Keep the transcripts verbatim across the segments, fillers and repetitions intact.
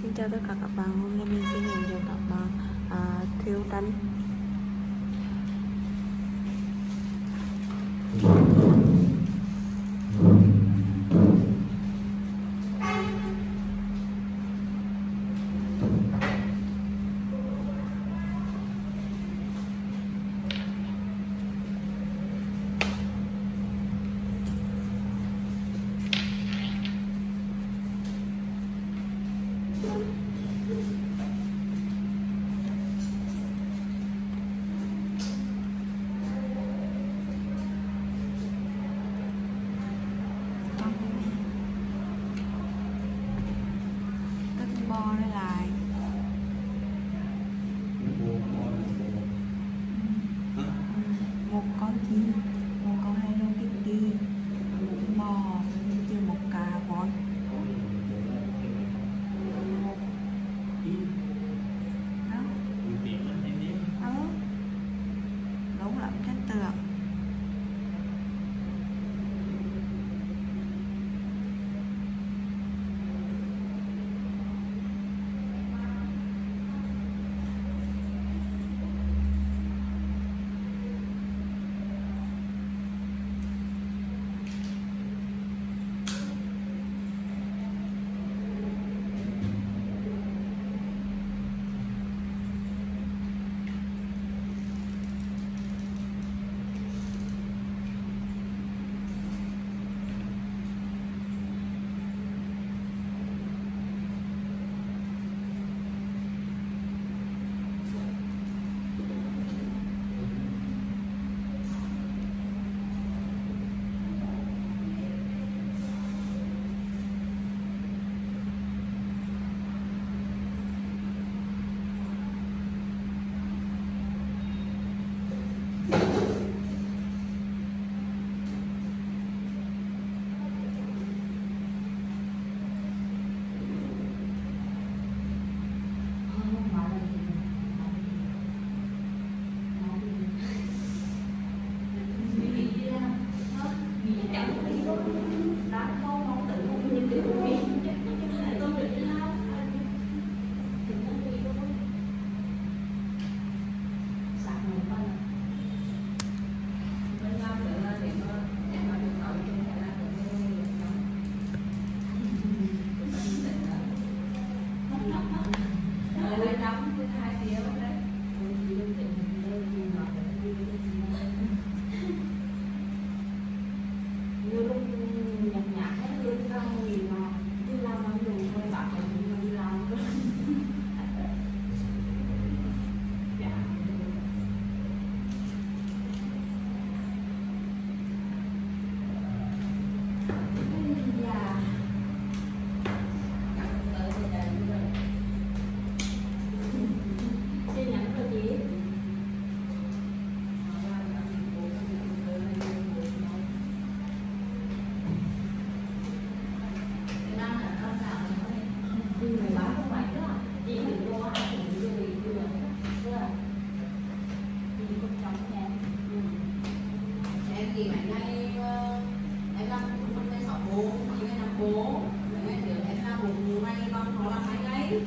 Xin chào tất cả các bạn, hôm nay mình xin hướng dẫn các bạn à, thêu tranh. Bo đây lại một con chim, một con Hello Kitty, một bò, chưa một cà voi, một đó, đó, đúng lắm trên tường. Thì ngày nay em làm hôm nay sáu bố, thì ngày năm bố, ngày nữa em làm bốn ngày con nó làm hai ngày.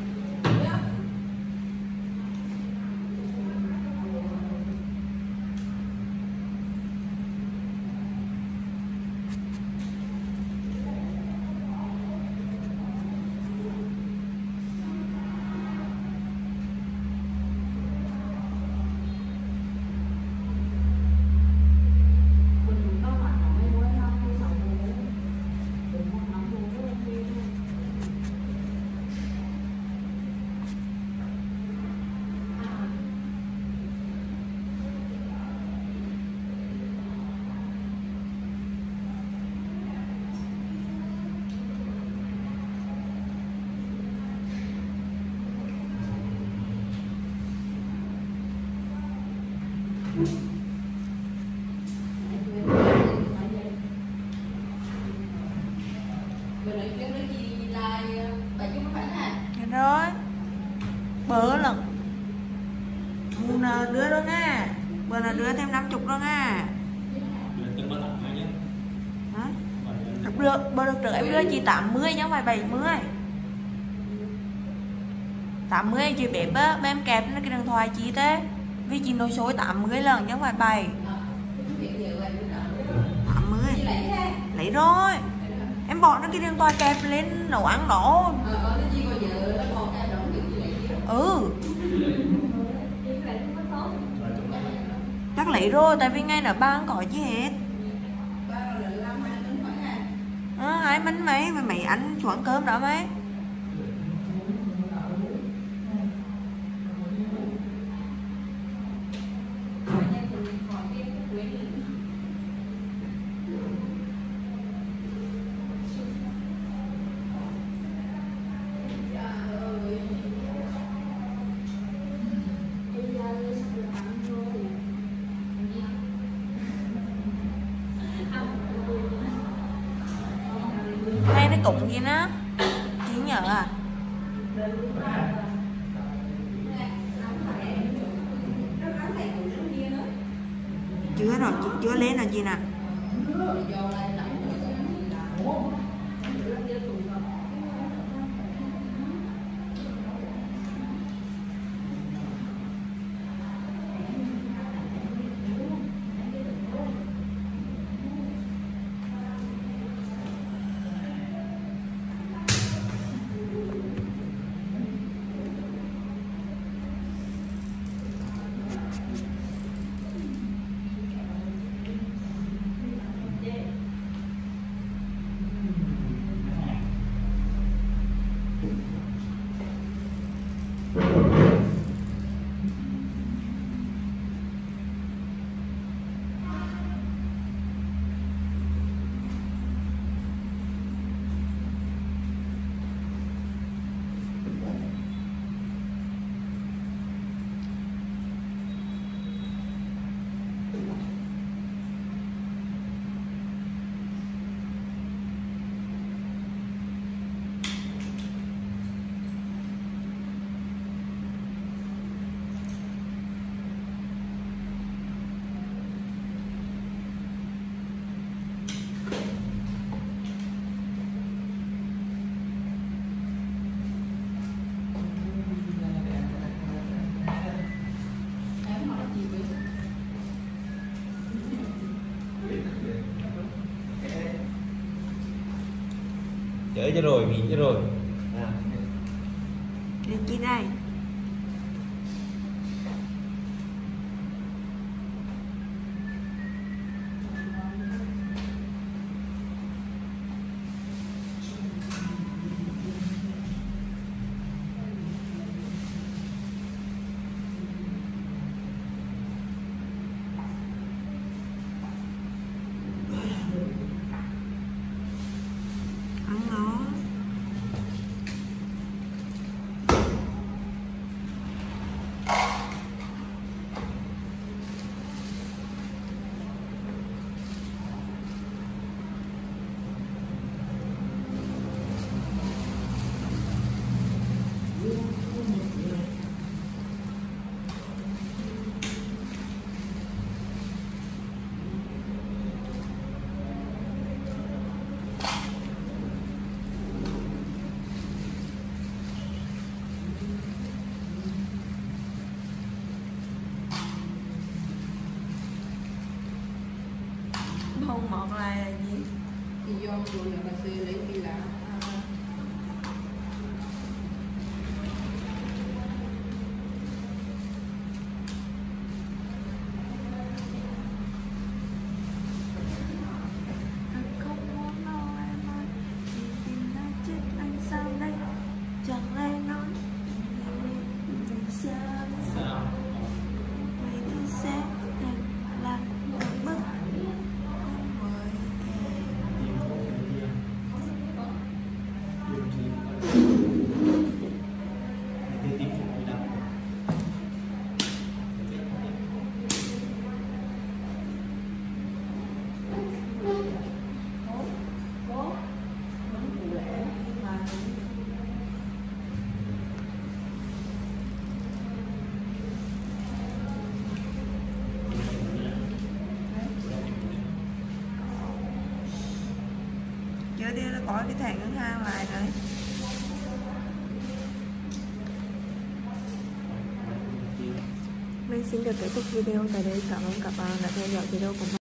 Rồi bữa lần bữa nào đưa đó nha, bữa nào đưa thêm năm chục đó nha. Được, bữa được trước em đưa chị tám mươi chứ không phải bảy mươi. tám mươi chị bếp á, bên em kẹp nó cái điện thoại chị thế. Vì chị nồi xôi tám mươi lần chứ không phải bảy. tám mươi. Lấy rồi. Em bỏ nó cái điện thoại kẹp lên nấu ăn đó. Ừ. Chắc lấy rồi, tại vì ngay ở ba không có gì hết. À, hai bánh mấy mà mày ăn chỗ ăn cơm đó mấy. Hay nó cũng gì đó chị nhớ à. Chưa rồi, chưa lên rồi chị nè. Chở cho rồi, nghỉ cho rồi. À. Đi chị đây. Không một lại là gì? Thì do rồi là bà xe lấy đi là Chưa đi nó có cái thẻ ngân hàng lại rồi. Mình xin được kết thúc video tại đây. Cảm ơn các bạn đã theo dõi video của mình.